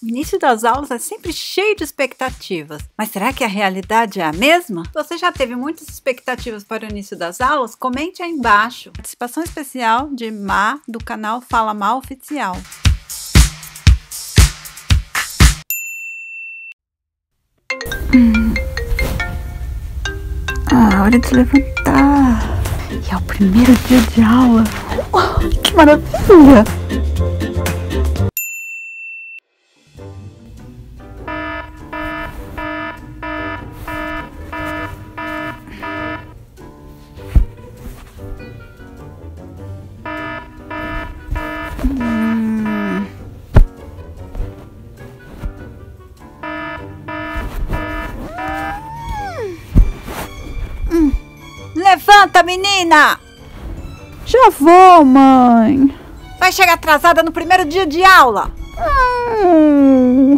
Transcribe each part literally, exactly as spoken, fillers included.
O início das aulas é sempre cheio de expectativas, mas será que a realidade é a mesma? Você já teve muitas expectativas para o início das aulas? Comente aí embaixo. Participação especial de Má, do canal Fala Má Oficial. Hum. Ah, hora de levantar. E é o primeiro dia de aula. Oh, que maravilha! Hum. Hum. Levanta, menina! Já vou, mãe. Vai chegar atrasada no primeiro dia de aula. Hum.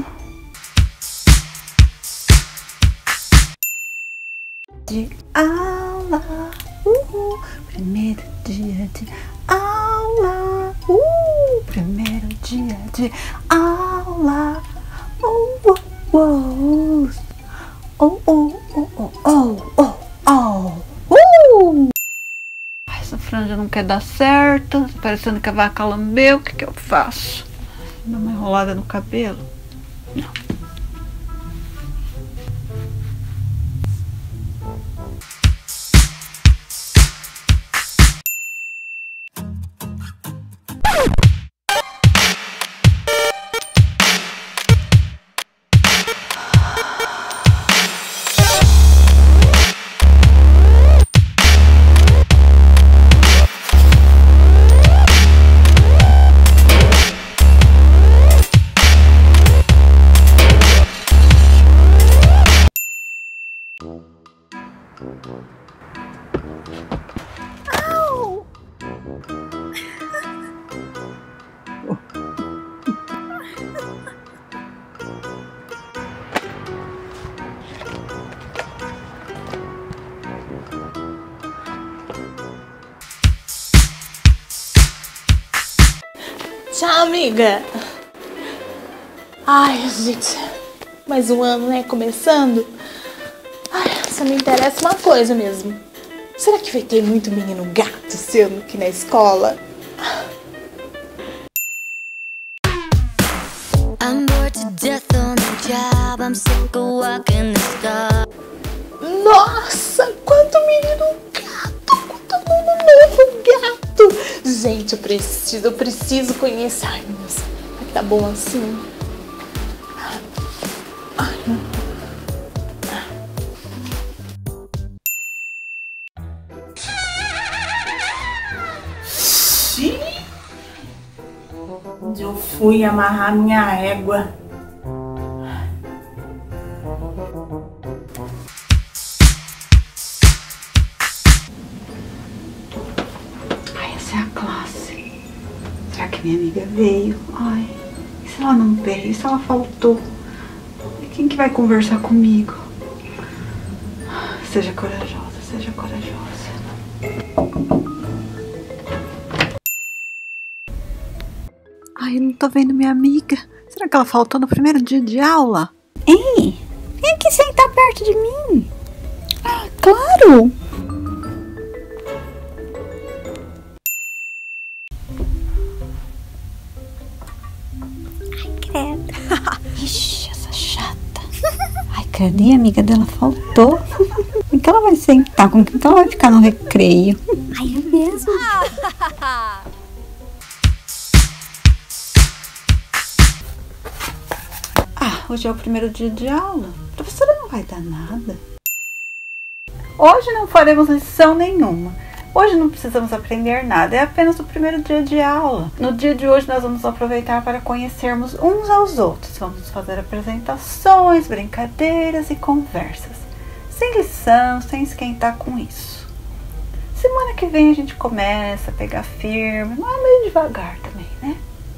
De aula, uh, primeiro dia de aula, uh, primeiro dia de aula, uh, uh, uh, oh, oh, oh, oh, oh, oh, oh, uh. Essa franja não quer dar certo, tá parecendo que a vaca lambeu. O que que eu faço? Dá uma enrolada no cabelo? Não. Au! Tchau, amiga. Ai, gente, mais um ano, né, começando. Ai, só me interessa uma coisa mesmo. Será que vai ter muito menino gato esse ano aqui na escola? I'm bored to death on the job. I'm sick of walking the sky. Nossa, quanto menino gato, quanto aluno novo gato. Gente, eu preciso, eu preciso conhecer. Ai, meu Deus, será que tá bom assim? Ai, onde eu fui amarrar minha égua. Ai, essa é a classe. Será que minha amiga veio? Ai, e se ela não veio? E se ela faltou? E quem que vai conversar comigo? Seja corajosa, seja corajosa. Ai, eu não tô vendo minha amiga. Será que ela faltou no primeiro dia de aula? Ei, vem aqui sentar perto de mim. Ah, claro. Ai, credo. Ixi, essa chata. Ai, credo, e a amiga dela faltou. Com que ela vai sentar? Com que ela vai ficar no recreio? Ai, é mesmo? Hoje é o primeiro dia de aula. A professora não vai dar nada. Hoje não faremos lição nenhuma. Hoje não precisamos aprender nada. É apenas o primeiro dia de aula. No dia de hoje nós vamos aproveitar para conhecermos uns aos outros. Vamos fazer apresentações, brincadeiras e conversas. Sem lição, sem esquentar com isso. Semana que vem a gente começa a pegar firme. Mas meio devagar também, né?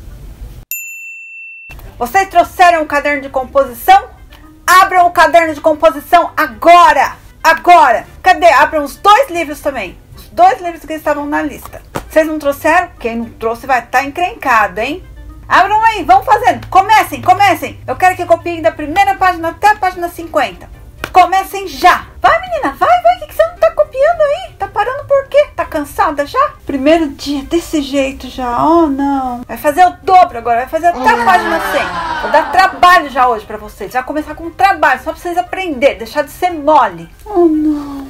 Vocês trouxeram o caderno de composição? Abram o caderno de composição agora! Agora! Cadê? Abram os dois livros também. Os dois livros que estavam na lista. Vocês não trouxeram? Quem não trouxe vai estar encrencado, hein? Abram aí, vão fazendo. Comecem, comecem. Eu quero que copiem da primeira página até a página cinquenta. Comecem já. Vai, menina, vai, vai. O que, que você não tá copiando aí? Tá parando por quê? Tá cansada já? Primeiro dia desse jeito já. Oh, não. Vai fazer o dobro agora. Vai fazer até a página cem. Vou dar trabalho já hoje pra vocês. Vai começar com trabalho, só pra vocês aprenderem. Deixar de ser mole. Oh, não.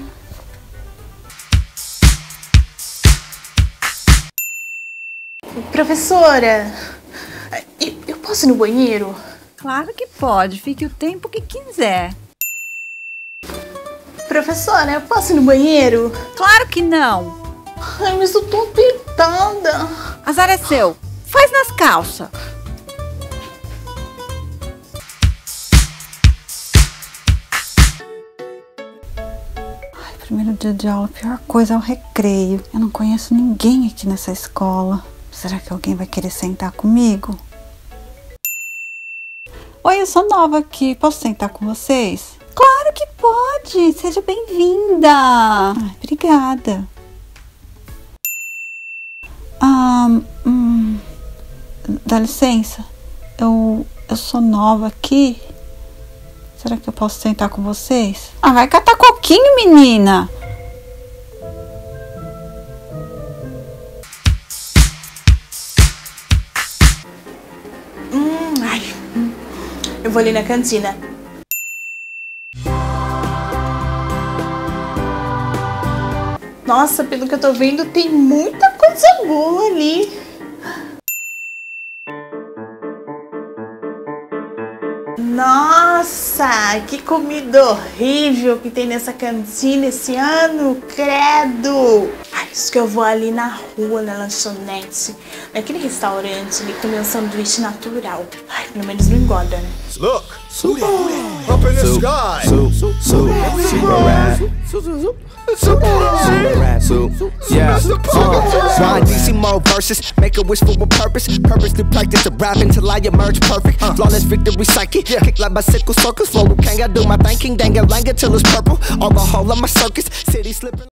Professora, eu, eu posso ir no banheiro? Claro que pode. Fique o tempo que quiser. Professora, eu posso ir no banheiro? Claro que não. Ai, mas eu tô apertada. Azar é seu. Faz nas calças. Ai, primeiro dia de aula, a pior coisa é o recreio. Eu não conheço ninguém aqui nessa escola. Será que alguém vai querer sentar comigo? Oi, eu sou nova aqui. Posso sentar com vocês? Claro que pode! Seja bem-vinda! Ai, obrigada. Ah, hum, dá licença. Eu, eu sou nova aqui. Será que eu posso sentar com vocês? Ah, vai catar coquinho, menina! Hum, ai. Eu vou ali na cantina. Nossa, pelo que eu tô vendo, tem muita coisa boa ali. Nossa, que comida horrível que tem nessa cantina esse ano, credo. Ai, isso que eu vou ali na rua, na lanchonete, naquele restaurante ali, comer um sanduíche natural. Ai, pelo menos não engorda, né? Look, Suda, up in the sky. Su, su, su, super rat. Su, su, su, super rat. Su, yeah. Uh, Decimo verses, make a wish for a purpose. Purpose to practice to rap until I emerge perfect. Flawless victory psychic, kick like bicycle circus. Flow, can't do my thinking, dang it, lang it till it's purple. On the whole of my circus, city slipping.